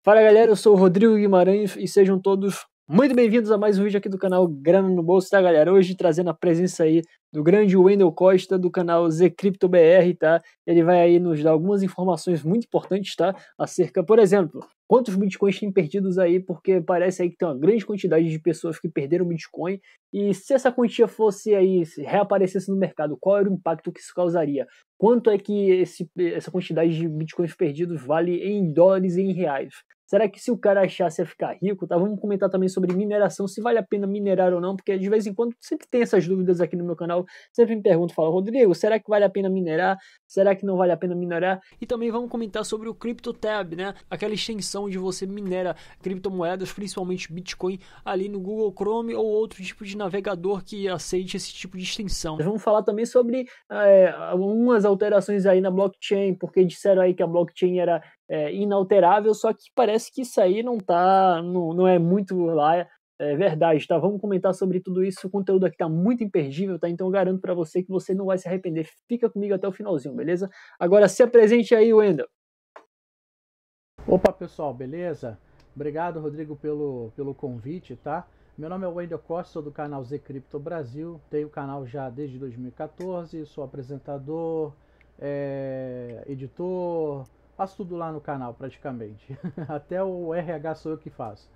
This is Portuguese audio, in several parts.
Fala galera, eu sou o Rodrigo Guimarães e sejam todos muito bem-vindos a mais um vídeo aqui do canal Grana no Bolso, tá galera? Hoje trazendo a presença aí do grande Wendel Costa do canal ZCryptoBR, tá? Ele vai aí nos dar algumas informações muito importantes, tá? Acerca, por exemplo, quantos bitcoins tem perdidos aí, porque parece aí que tem uma grande quantidade de pessoas que perderam bitcoin e se essa quantia fosse aí, se reaparecesse no mercado, qual era o impacto que isso causaria? Quanto é que essa quantidade de bitcoins perdidos vale em dólares e em reais? Será que se o cara achasse ia ficar rico, tá? Vamos comentar também sobre mineração, se vale a pena minerar ou não, porque de vez em quando sempre tem essas dúvidas aqui no meu canal, sempre me pergunto, fala, Rodrigo, será que vale a pena minerar? Será que não vale a pena minerar? E também vamos comentar sobre o CryptoTab, né? Aquela extensão de você minera criptomoedas, principalmente Bitcoin, ali no Google Chrome ou outro tipo de navegador que aceite esse tipo de extensão. Vamos falar também sobre algumas alterações aí na blockchain, porque disseram aí que a blockchain era inalterável, só que parece que isso aí não é muito lá verdade, tá? Vamos comentar sobre tudo isso, o conteúdo aqui tá muito imperdível, tá? Então eu garanto pra você que você não vai se arrepender, fica comigo até o finalzinho, beleza? Agora se apresente aí, Wendel. Opa pessoal, beleza? Obrigado Rodrigo pelo convite, tá? Meu nome é Wendel Costa, sou do canal ZCrypto Brasil, tenho o canal já desde 2014, sou apresentador, editor, faço tudo lá no canal praticamente, até o RH sou eu que faço.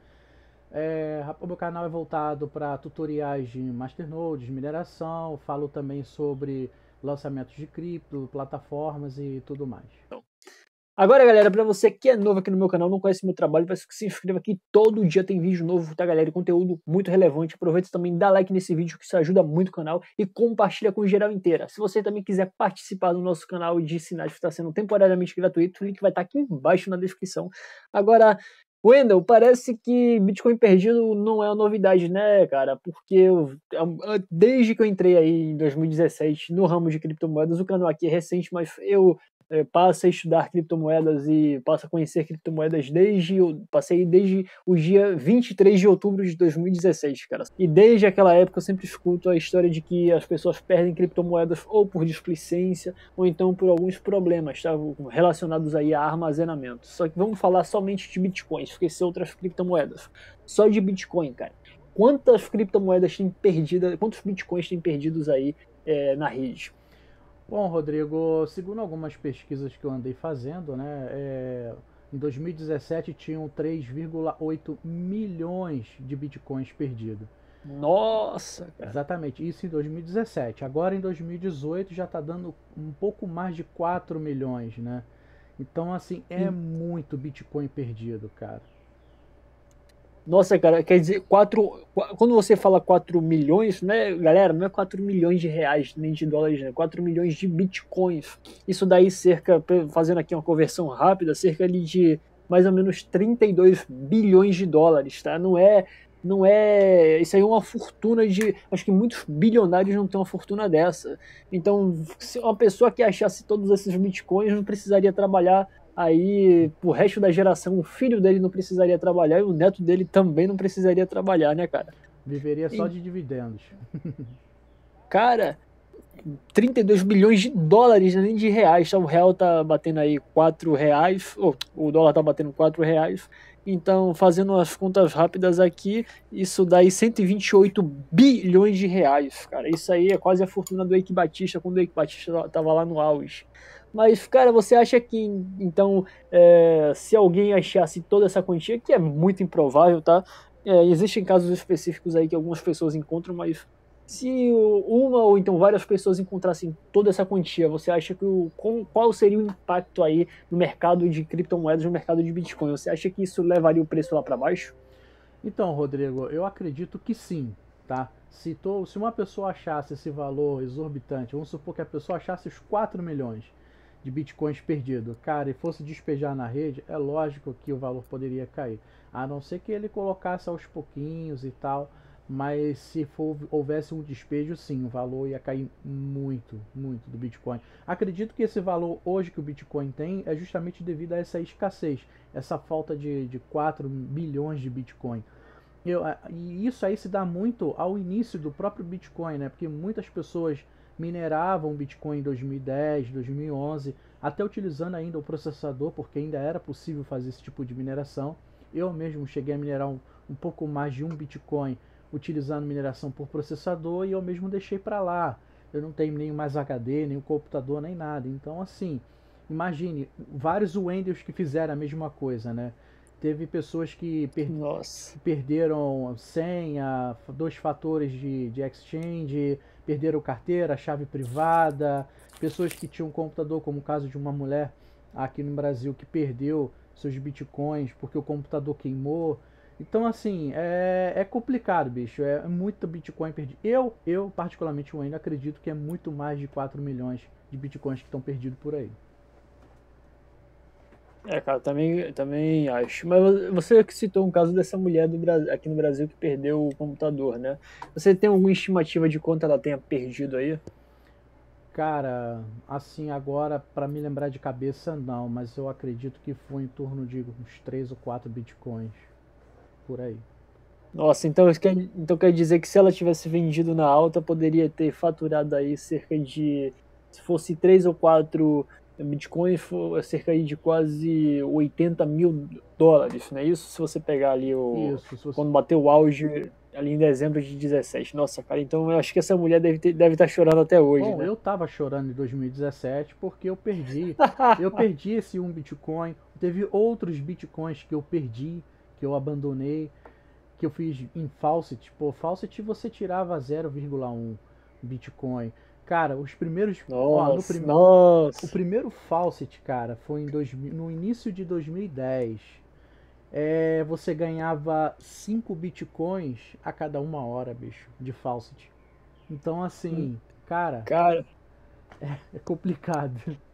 O meu canal é voltado para tutoriais de masternodes, mineração, falo também sobre lançamentos de cripto, plataformas e tudo mais. Agora, galera, pra você que é novo aqui no meu canal, não conhece meu trabalho, peço que se inscreva aqui, todo dia tem vídeo novo, tá, galera? E conteúdo muito relevante. Aproveita também, dá like nesse vídeo, que isso ajuda muito o canal, e compartilha com geral inteira. Se você também quiser participar do nosso canal de sinais que está sendo temporariamente gratuito, o link vai estar aqui embaixo na descrição. Agora, Wendel, parece que Bitcoin perdido não é uma novidade, né, cara? Porque desde que eu entrei aí em 2017 no ramo de criptomoedas, o canal aqui é recente, mas eu passo a estudar criptomoedas e passo a conhecer criptomoedas passei desde o dia 23 de outubro de 2016, cara. E desde aquela época eu sempre escuto a história de que as pessoas perdem criptomoedas ou por displicência ou então por alguns problemas, tá? Relacionados aí a armazenamento. Só que vamos falar somente de Bitcoin, esquecer outras criptomoedas. Só de Bitcoin, cara. Quantas criptomoedas tem perdidas, quantos Bitcoins tem perdidos aí na rede? Bom, Rodrigo, segundo algumas pesquisas que eu andei fazendo, né, em 2017 tinham 3,8 milhões de bitcoins perdidos. Nossa, cara. Exatamente, isso em 2017. Agora em 2018 já está dando um pouco mais de 4 milhões, né? Então, assim, é muito bitcoin perdido, cara. Nossa, cara, quer dizer, quando você fala 4 milhões, né, galera, não é 4 milhões de reais, nem de dólares, né, 4 milhões de bitcoins. Isso daí fazendo aqui uma conversão rápida, cerca de mais ou menos 32 bilhões de dólares, tá? Isso aí é uma fortuna acho que muitos bilionários não têm uma fortuna dessa. Então, se uma pessoa que achasse todos esses bitcoins não precisaria trabalhar aí pro resto da geração, o filho dele não precisaria trabalhar e o neto dele também não precisaria trabalhar, né, cara? Viveria só E, de dividendos. cara, 32 bilhões de dólares, nem de reais, tá? O real tá batendo aí 4 reais, o dólar tá batendo 4 reais, então fazendo as contas rápidas aqui, isso dá aí 128 bilhões de reais, cara, isso aí é quase a fortuna do Eike Batista, quando o Eike Batista tava lá no auge. Mas, cara, você acha que, então, se alguém achasse toda essa quantia, que é muito improvável, tá? Existem casos específicos aí que algumas pessoas encontram, mas se uma ou então várias pessoas encontrassem toda essa quantia, você acha que qual seria o impacto aí no mercado de criptomoedas, no mercado de Bitcoin? Você acha que isso levaria o preço lá para baixo? Então, Rodrigo, eu acredito que sim, tá? Se uma pessoa achasse esse valor exorbitante, vamos supor que a pessoa achasse os 4 milhões de bitcoins perdidos, cara, e fosse despejar na rede, é lógico que o valor poderia cair. A não ser que ele colocasse aos pouquinhos e tal, mas se houvesse um despejo, sim, o valor ia cair muito, muito do Bitcoin. Acredito que esse valor hoje que o Bitcoin tem é justamente devido a essa escassez, essa falta de 4 bilhões de Bitcoin. E isso aí se dá muito ao início do próprio Bitcoin, né? Porque muitas pessoas mineravam Bitcoin em 2010, 2011, até utilizando ainda o processador, porque ainda era possível fazer esse tipo de mineração. Eu mesmo cheguei a minerar um pouco mais de um Bitcoin utilizando mineração por processador e eu mesmo deixei para lá. Eu não tenho nem mais HD, nem o computador, nem nada. Então, assim, imagine, vários Wendels que fizeram a mesma coisa, né? Teve pessoas que perderam senha, 2 fatores de exchange, perderam carteira, chave privada, pessoas que tinham um computador, como o caso de uma mulher aqui no Brasil que perdeu seus bitcoins porque o computador queimou. Então, assim, é complicado, bicho. É muito Bitcoin perdido. Eu particularmente, ainda acredito que é muito mais de 4 milhões de Bitcoins que estão perdidos por aí. Cara, também acho. Mas você que citou um caso dessa mulher aqui no Brasil que perdeu o computador, né? Você tem alguma estimativa de quanto ela tenha perdido aí? Cara, assim, agora, para me lembrar de cabeça, não. Mas eu acredito que foi em torno de uns 3 ou 4 Bitcoins. Por aí. Nossa, então quer dizer que se ela tivesse vendido na alta, poderia ter faturado aí cerca de, se fosse 3 ou 4 bitcoins, cerca aí de quase 80 mil dólares, não é isso? Se você pegar ali Isso, quando bateu o auge ali em dezembro de 17. Nossa, cara, então eu acho que essa mulher deve estar chorando até hoje, Bom, né? eu tava chorando em 2017 porque eu perdi. Eu perdi esse um Bitcoin. Teve outros Bitcoins que eu perdi, que eu abandonei, que eu fiz em Faucet. Pô, Faucet você tirava 0,1 Bitcoin. Cara, os primeiros. Ó, o Nossa. primeiro Faucet, cara, foi no início de 2010. Você ganhava 5 Bitcoins a cada 1 hora, bicho, de Faucet. Então, assim, cara, Cara, é complicado.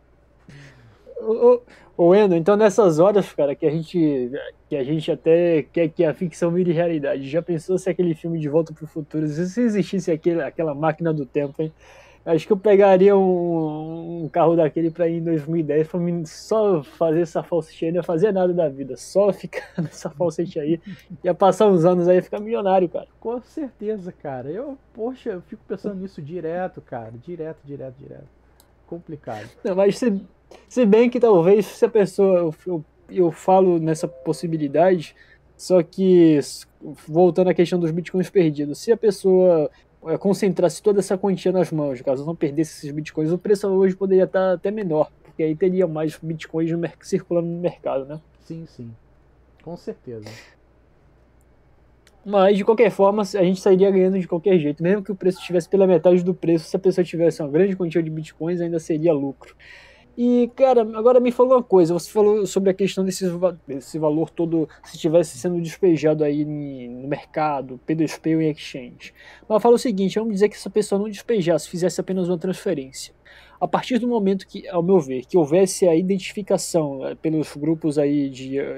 ô Endo, então nessas horas, cara, que a gente até quer que a ficção vire realidade. Já pensou se aquele filme De Volta pro Futuro, se existisse aquela máquina do tempo, hein? Acho que eu pegaria um carro daquele pra ir em 2010 pra mim só fazer essa falsete aí, não ia fazer nada da vida, só ficar nessa falsete aí. Ia passar uns anos aí e ficar milionário, cara. Com certeza, cara. Poxa, eu fico pensando nisso direto, cara. Direto, direto, direto. Complicado. Não, mas se bem que talvez se a pessoa. Eu falo nessa possibilidade, só que voltando à questão dos bitcoins perdidos, se a pessoa concentrasse toda essa quantia nas mãos, caso não perdesse esses bitcoins, o preço hoje poderia estar até menor, porque aí teria mais bitcoins circulando no mercado, né? Sim, sim. Com certeza. Mas, de qualquer forma, a gente sairia ganhando de qualquer jeito. Mesmo que o preço estivesse pela metade do preço, se a pessoa tivesse uma grande quantia de bitcoins, ainda seria lucro. E, cara, agora me falou uma coisa. Você falou sobre a questão desse valor todo, se estivesse sendo despejado aí no mercado, P2P ou em exchange. Mas fala o seguinte, vamos dizer que essa pessoa não despejasse, fizesse apenas uma transferência. A partir do momento que, ao meu ver, que houvesse a identificação pelos grupos aí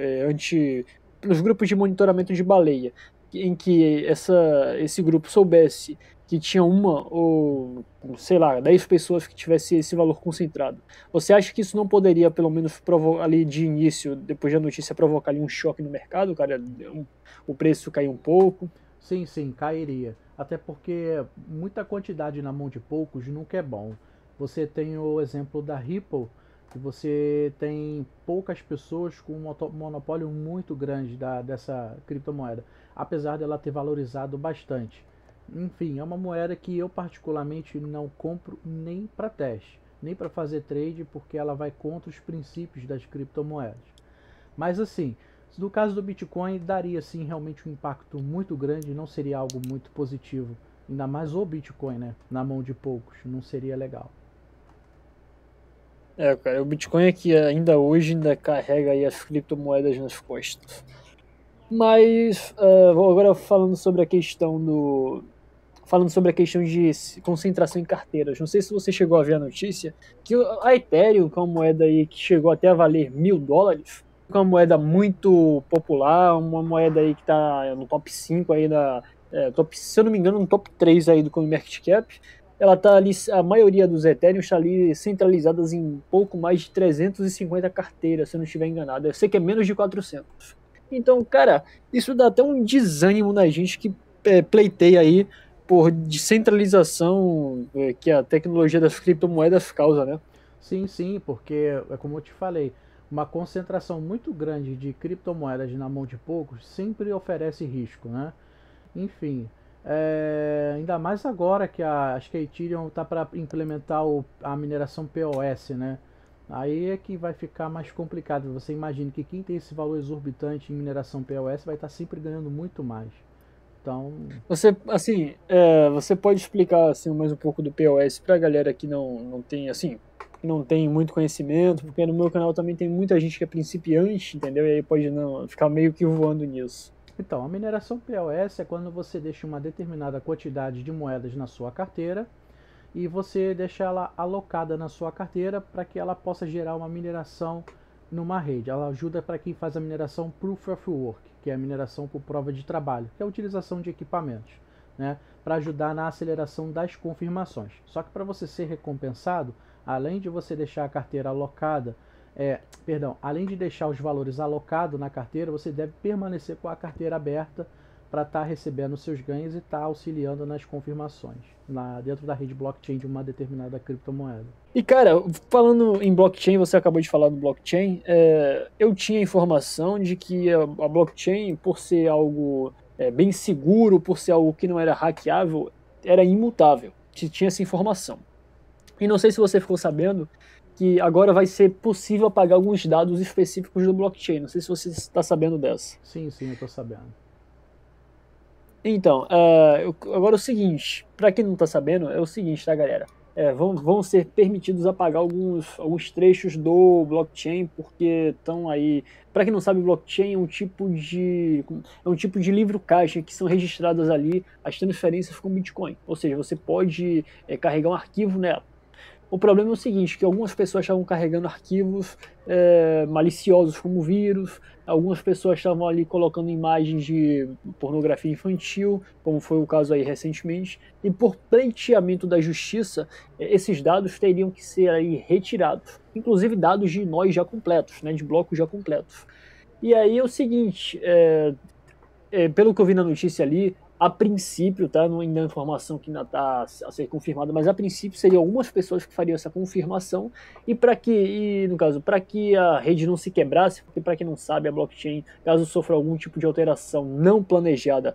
pelos grupos de monitoramento de baleia, em que esse grupo soubesse que tinha uma ou, sei lá, 10 pessoas que tivesse esse valor concentrado. Você acha que isso não poderia, pelo menos, ali de início, depois da notícia, provocar ali um choque no mercado, cara? O preço cair um pouco? Sim, sim, cairia. Até porque muita quantidade na mão de poucos nunca é bom. Você tem o exemplo da Ripple, que você tem poucas pessoas com um monopólio muito grande dessa criptomoeda, apesar dela ter valorizado bastante. Enfim, é uma moeda que eu particularmente não compro nem para teste, nem para fazer trade, porque ela vai contra os princípios das criptomoedas. Mas assim, no caso do Bitcoin, daria sim realmente um impacto muito grande, não seria algo muito positivo. Ainda mais o Bitcoin, né? Na mão de poucos, não seria legal. Cara, o Bitcoin é que ainda hoje ainda carrega aí as criptomoedas nas costas. Mas, agora falando sobre a questão de concentração em carteiras. Não sei se você chegou a ver a notícia que a Ethereum, que é uma moeda aí que chegou até a valer $1.000, é uma moeda muito popular, uma moeda aí que está no top 5 aí se eu não me engano, no top 3 aí do CoinMarketCap. Ela tá ali, a maioria dos Ethereum está ali centralizadas em pouco mais de 350 carteiras, se eu não estiver enganado. Eu sei que é menos de 400. Então, cara, isso dá até um desânimo na gente que pleiteia aí por descentralização que a tecnologia das criptomoedas causa, né? Sim, sim, porque é como eu te falei, uma concentração muito grande de criptomoedas na mão de poucos sempre oferece risco, né? Enfim, ainda mais agora que acho que a Ethereum está para implementar a mineração POS, né? Aí é que vai ficar mais complicado. Você imagina que quem tem esse valor exorbitante em mineração POS vai estar sempre ganhando muito mais. Então, Você, assim, você pode explicar assim mais um pouco do POS para a galera que não tem, assim, que não tem muito conhecimento, porque no meu canal também tem muita gente que é principiante, entendeu? E aí pode não ficar meio que voando nisso. então, a mineração POS é quando você deixa uma determinada quantidade de moedas na sua carteira e você deixa ela alocada na sua carteira para que ela possa gerar uma mineração numa rede. Ela ajuda para quem faz a mineração Proof of Work, que é a mineração por prova de trabalho, que é a utilização de equipamentos, né, para ajudar na aceleração das confirmações. Só que para você ser recompensado, além de você deixar a carteira alocada, além de deixar os valores alocados na carteira, você deve permanecer com a carteira aberta para estar recebendo seus ganhos e estar auxiliando nas confirmações dentro da rede blockchain de uma determinada criptomoeda. E cara, falando em blockchain, você acabou de falar do blockchain, eu tinha informação de que a blockchain, por ser algo bem seguro, por ser algo que não era hackeável, era imutável. Tinha essa informação. E não sei se você ficou sabendo que agora vai ser possível apagar alguns dados específicos do blockchain. Não sei se você está sabendo dessa. Sim, sim, eu estou sabendo. Então, agora é o seguinte, para quem não está sabendo, é o seguinte, tá, galera? Vão ser permitidos apagar alguns trechos do blockchain, porque estão aí. Para quem não sabe, blockchain é um tipo de livro-caixa que são registradas ali as transferências com Bitcoin. Ou seja, você pode carregar um arquivo nela. O problema é o seguinte, que algumas pessoas estavam carregando arquivos maliciosos como vírus, algumas pessoas estavam ali colocando imagens de pornografia infantil, como foi o caso aí recentemente, e por pleiteamento da justiça, esses dados teriam que ser aí retirados, inclusive dados de nós já completos, né, de blocos já completos. E aí é o seguinte, pelo que eu vi na notícia ali, a princípio, tá? Não ainda é informação que ainda está a ser confirmada, mas a princípio seriam algumas pessoas que fariam essa confirmação no caso, para que a rede não se quebrasse, porque para quem não sabe, a blockchain, caso sofra algum tipo de alteração não planejada,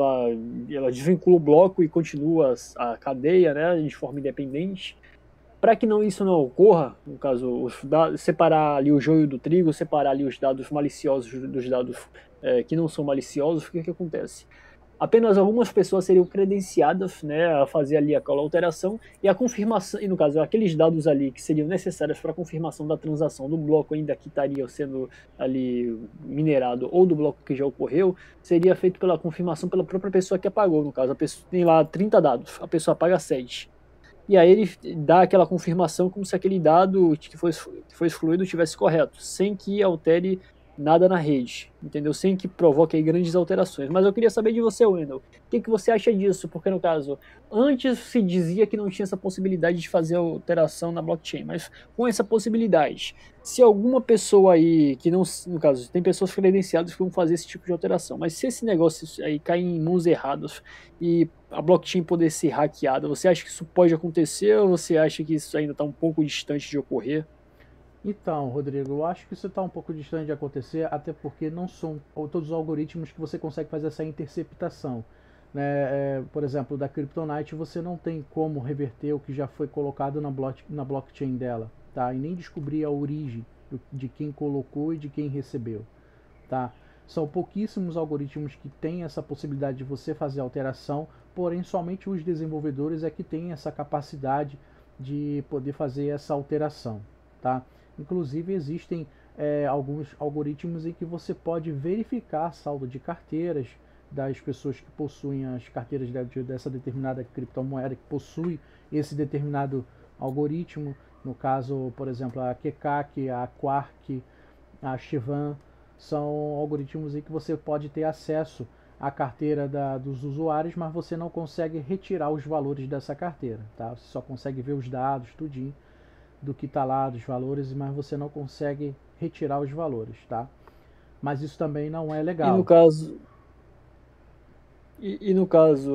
ela desvincula o bloco e continua a cadeia, né, de forma independente. Para que isso não ocorra, no caso, separar ali o joio do trigo, separar ali os dados maliciosos dos dados que não são maliciosos, o que acontece? Apenas algumas pessoas seriam credenciadas, né, a fazer ali aquela alteração e a confirmação, e no caso, aqueles dados ali que seriam necessários para a confirmação da transação do bloco ainda que estaria sendo ali minerado ou do bloco que já ocorreu, seria feito pela confirmação pela própria pessoa que apagou, no caso, a pessoa tem lá 30 dados, a pessoa apaga 7. E aí ele dá aquela confirmação como se aquele dado que foi excluído estivesse correto, sem que altere nada na rede, entendeu? Sem que provoque aí grandes alterações. Mas eu queria saber de você, Wendel, o que você acha disso? Porque, no caso, antes se dizia que não tinha essa possibilidade de fazer alteração na blockchain, mas com essa possibilidade, se alguma pessoa aí, que não, no caso, tem pessoas credenciadas que vão fazer esse tipo de alteração, mas se esse negócio aí cair em mãos erradas e a blockchain poder ser hackeada, você acha que isso pode acontecer ou você acha que isso ainda está um pouco distante de ocorrer? Então, Rodrigo, eu acho que isso está um pouco distante de acontecer, até porque não são todos os algoritmos que você consegue fazer essa interceptação. Né? Por exemplo, da Kryptonite você não tem como reverter o que já foi colocado na blockchain dela, tá? E nem descobrir a origem de quem colocou e de quem recebeu, tá? São pouquíssimos algoritmos que têm essa possibilidade de você fazer alteração, porém somente os desenvolvedores é que têm essa capacidade de poder fazer essa alteração, tá? Inclusive existem alguns algoritmos em que você pode verificar saldo de carteiras das pessoas que possuem as carteiras dessa determinada criptomoeda, que possui esse determinado algoritmo. No caso, por exemplo, a Kekak, a Quark, a Shivan, são algoritmos em que você pode ter acesso à carteira dos usuários, mas você não consegue retirar os valores dessa carteira, tá? Você só consegue ver os dados, tudinho do que está lá, dos valores, mas você não consegue retirar os valores, tá? Mas isso também não é E no legal. caso, e no caso,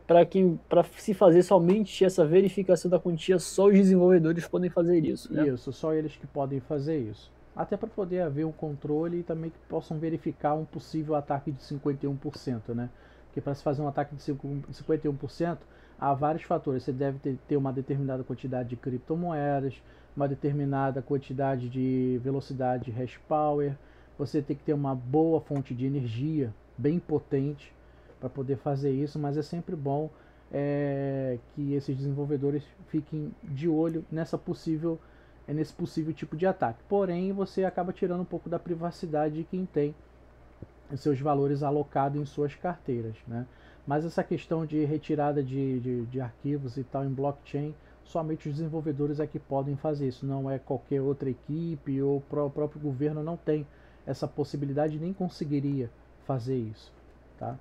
para se fazer somente essa verificação da quantia, só os desenvolvedores podem fazer isso, né? Isso, só eles que podem fazer isso. Até para poder haver um controle e também que possam verificar um possível ataque de 51%, né? Porque para se fazer um ataque de 51%, há vários fatores. Você deve ter uma determinada quantidade de criptomoedas, uma determinada quantidade de velocidade de hash power, você tem que ter uma boa fonte de energia, bem potente, para poder fazer isso, mas é sempre bom que esses desenvolvedores fiquem de olho nesse possível tipo de ataque. Porém, você acaba tirando um pouco da privacidade de quem tem os seus valores alocados em suas carteiras, né? Mas essa questão de retirada de arquivos e tal em blockchain, somente os desenvolvedores é que podem fazer isso, não é qualquer outra equipe ou o próprio governo não tem essa possibilidade, nem conseguiria fazer isso, tá?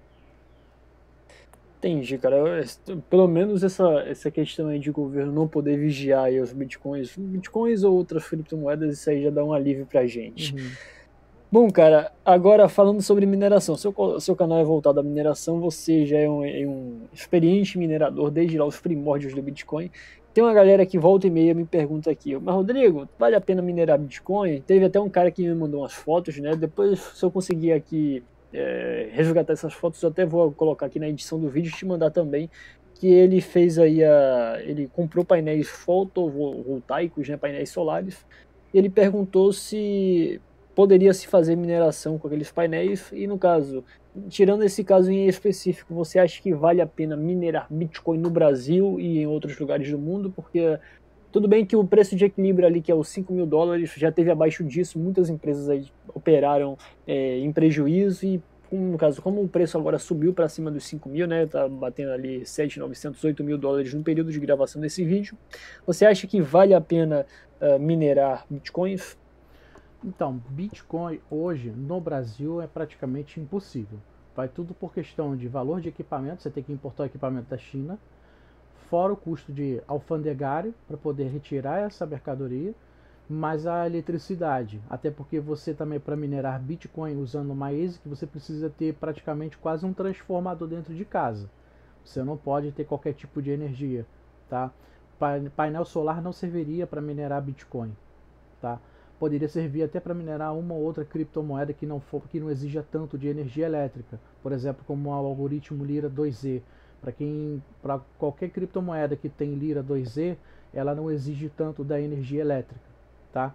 Entendi, cara. Pelo menos essa questão aí de governo não poder vigiar aí os bitcoins ou outras criptomoedas, isso aí já dá um alívio pra gente. Uhum. Bom, cara, agora falando sobre mineração, seu canal é voltado à mineração, você já é um experiente minerador desde lá os primórdios do Bitcoin. Tem uma galera que volta e meia me pergunta aqui, mas Rodrigo, vale a pena minerar Bitcoin? Teve até um cara que me mandou umas fotos, né? Depois, se eu conseguir aqui resgatar essas fotos, eu até vou colocar aqui na edição do vídeo e te mandar também, que ele fez aí ele comprou painéis fotovoltaicos, né, painéis solares, e ele perguntou se poderia se fazer mineração com aqueles painéis, e no caso, tirando esse caso em específico, você acha que vale a pena minerar Bitcoin no Brasil e em outros lugares do mundo? Porque tudo bem que o preço de equilíbrio ali, que é os $5.000, já teve abaixo disso, muitas empresas aí operaram em prejuízo e, no caso, como o preço agora subiu para cima dos 5 mil, né, tá batendo ali 7.900, $8.000 no período de gravação desse vídeo, você acha que vale a pena minerar Bitcoins? Então, Bitcoin hoje no Brasil é praticamente impossível. Vai tudo por questão de valor de equipamento, você tem que importar o equipamento da China, fora o custo de alfandegário para poder retirar essa mercadoria, mais a eletricidade. Até porque você também, para minerar Bitcoin usando uma ASIC, você precisa ter praticamente quase um transformador dentro de casa. Você não pode ter qualquer tipo de energia, tá? Painel solar não serviria para minerar Bitcoin, tá? Poderia servir até para minerar uma ou outra criptomoeda que não exija tanto de energia elétrica, por exemplo, como o algoritmo Lira 2Z. Para qualquer criptomoeda que tem Lira 2Z, ela não exige tanto da energia elétrica, tá?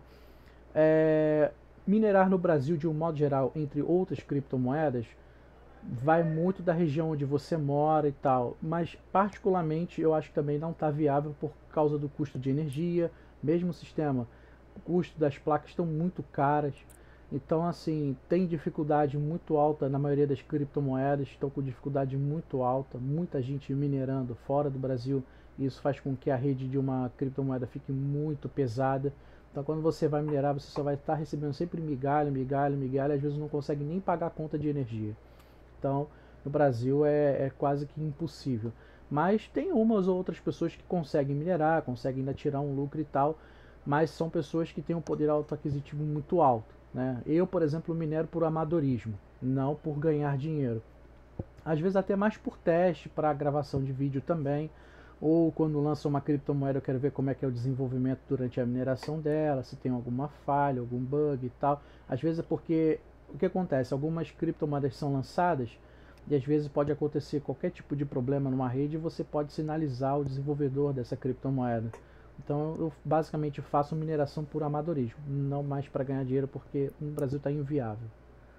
Minerar no Brasil, de um modo geral, entre outras criptomoedas, vai muito da região onde você mora e tal, mas particularmente eu acho que também não está viável por causa do custo de energia, mesmo o sistema, o custo das placas estão muito caras, então assim, tem dificuldade muito alta na maioria das criptomoedas, estão com dificuldade muito alta, muita gente minerando fora do Brasil, e isso faz com que a rede de uma criptomoeda fique muito pesada. Então quando você vai minerar, você só vai estar recebendo sempre migalha, migalha, migalha, às vezes não consegue nem pagar a conta de energia. Então, no Brasil é quase que impossível. Mas tem umas ou outras pessoas que conseguem minerar, conseguem ainda tirar um lucro e tal, mas são pessoas que têm um poder autoaquisitivo muito alto, né? Eu, por exemplo, minero por amadorismo, não por ganhar dinheiro. Às vezes até mais por teste, para gravação de vídeo também, ou quando lança uma criptomoeda eu quero ver como é que é o desenvolvimento durante a mineração dela, se tem alguma falha, algum bug e tal. Às vezes é porque o que acontece? Algumas criptomoedas são lançadas e às vezes pode acontecer qualquer tipo de problema numa rede e você pode sinalizar o desenvolvedor dessa criptomoeda. Então eu basicamente faço mineração por amadorismo, não mais para ganhar dinheiro, porque no Brasil está inviável.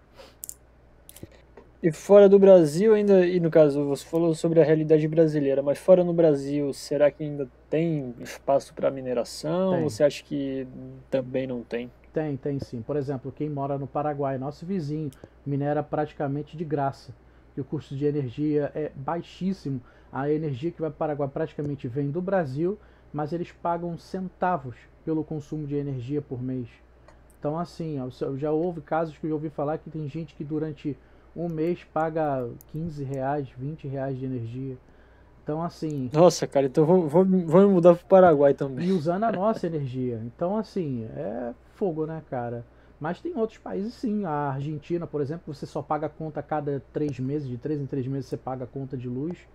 E fora do Brasil ainda, e no caso, você falou sobre a realidade brasileira, mas fora no Brasil, será que ainda tem espaço para mineração? Ou Tem. você acha que também não tem? Tem sim. Por exemplo, quem mora no Paraguai, nosso vizinho, minera praticamente de graça. E o custo de energia é baixíssimo. A energia que vai para o Paraguai praticamente vem do Brasil, mas eles pagam centavos pelo consumo de energia por mês. Então, assim, já houve casos que eu ouvi falar que tem gente que durante um mês paga R$ 15, R$ 20 de energia. Então, assim, Nossa, cara, então vamos me mudar pro Paraguai também. e usando a nossa energia. Então, assim, é fogo, né, cara? Mas tem outros países, sim. A Argentina, por exemplo, você só paga a conta a cada 3 meses, de 3 em 3 meses você paga a conta de luz.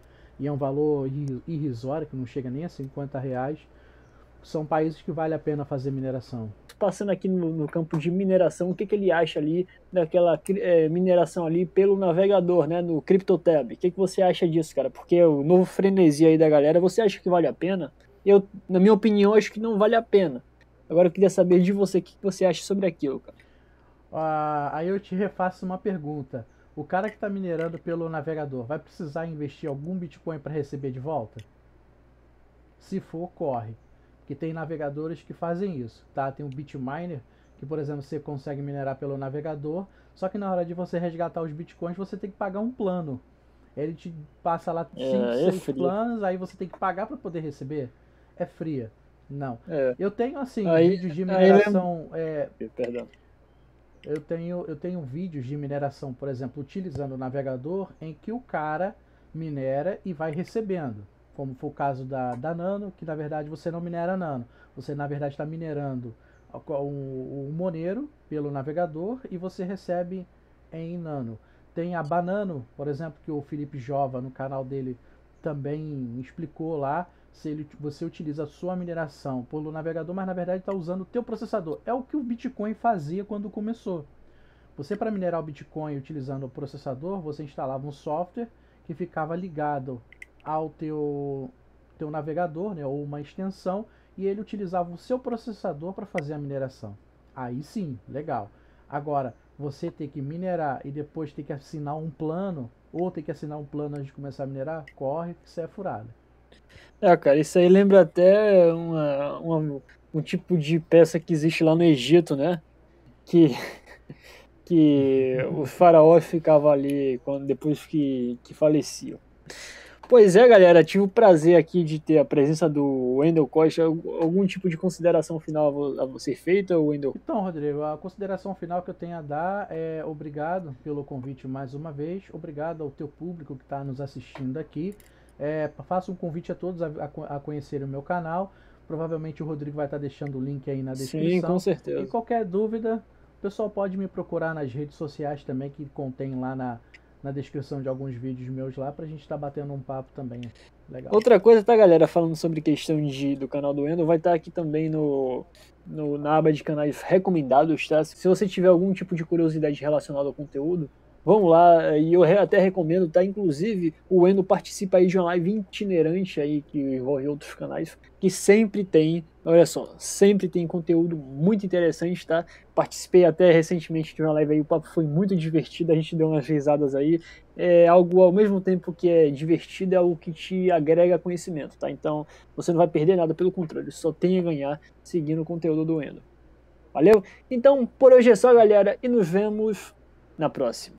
e é um valor irrisório, que não chega nem a R$ 50, são países que vale a pena fazer mineração. Passando aqui no campo de mineração, o que ele acha ali daquela mineração ali pelo navegador, né, no CryptoTab? O que você acha disso, cara? Porque o novo frenesi aí da galera, você acha que vale a pena? Eu, na minha opinião, acho que não vale a pena. Agora eu queria saber de você, o que você acha sobre aquilo, cara? Aí eu te refaço uma pergunta. O cara que está minerando pelo navegador vai precisar investir algum Bitcoin para receber de volta? Se for, corre. Que tem navegadores que fazem isso, tá? Tem o Bitminer, que por exemplo você consegue minerar pelo navegador, só que na hora de você resgatar os Bitcoins você tem que pagar um plano. Ele te passa lá 5, 6 planos, aí você tem que pagar para poder receber. É fria. Não. Eu tenho assim vídeos de mineração. Perdão. Eu tenho vídeos de mineração, por exemplo, utilizando o navegador em que o cara minera e vai recebendo. Como foi o caso da Nano, que na verdade você não minera Nano. Você na verdade está minerando o Monero pelo navegador e você recebe em Nano. Tem a Banano, por exemplo, que o Felipe Jova no canal dele também explicou lá. Você utiliza a sua mineração pelo navegador, mas na verdade está usando o teu processador. É o que o Bitcoin fazia quando começou. Você, para minerar o Bitcoin utilizando o processador, você instalava um software que ficava ligado ao teu navegador, né, ou uma extensão, e ele utilizava o seu processador para fazer a mineração. Aí sim, legal. Agora, você ter que minerar e depois ter que assinar um plano, ou ter que assinar um plano antes de começar a minerar, corre que isso é furada. Cara, isso aí lembra até um tipo de peça que existe lá no Egito, né? Que o faraó ficava ali depois que faleciam. Pois é, galera, tive o prazer aqui de ter a presença do Wendel Costa. Algum tipo de consideração final a ser feita, Wendel? Então, Rodrigo, a consideração final que eu tenho a dar é obrigado pelo convite mais uma vez, obrigado ao teu público que está nos assistindo aqui. Faço um convite a todos a conhecerem o meu canal. Provavelmente o Rodrigo vai estar deixando o link aí na descrição. Sim, com certeza. E qualquer dúvida, o pessoal pode me procurar nas redes sociais também, que contém lá na descrição de alguns vídeos meus lá, pra gente estar batendo um papo também. Legal. Outra coisa, tá, galera, falando sobre questão do canal do Wendel, vai estar aqui também na aba de canais recomendados, tá? Se você tiver algum tipo de curiosidade relacionada ao conteúdo, vamos lá, e eu até recomendo, tá? Inclusive, o Wendel participa aí de uma live itinerante aí, que envolve outros canais, que sempre tem, olha só, sempre tem conteúdo muito interessante, tá? Participei até recentemente de uma live aí, o papo foi muito divertido, a gente deu umas risadas aí, é algo ao mesmo tempo que é divertido, é algo que te agrega conhecimento, tá? Então, você não vai perder nada, pelo contrário, só tem a ganhar seguindo o conteúdo do Wendel. Valeu? Então, por hoje é só, galera, e nos vemos na próxima.